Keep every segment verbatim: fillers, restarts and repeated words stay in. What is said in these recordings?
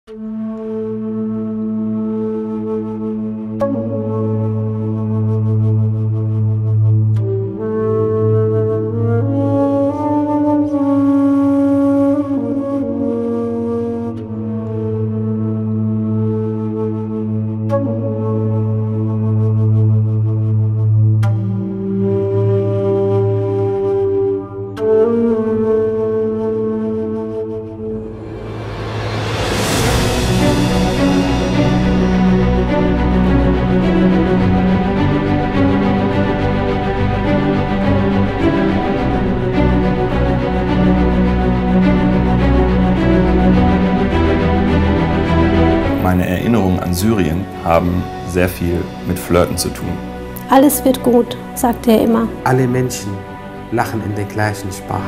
Meine Erinnerungen an Syrien haben sehr viel mit Flirten zu tun. Alles wird gut, sagte er immer. Alle Menschen lachen in der gleichen Sprache.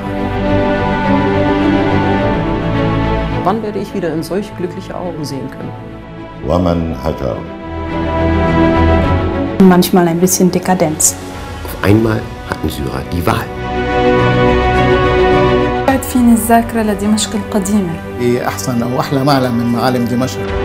Wann werde ich wieder in solch glückliche Augen sehen können? Waman Hajar. Manchmal ein bisschen Dekadenz. Auf einmal hatten Syrer die Wahl. فيني الذاكرة لدمشق القديمة. إيه أحسن أو أحلى معلم من معالم دمشق.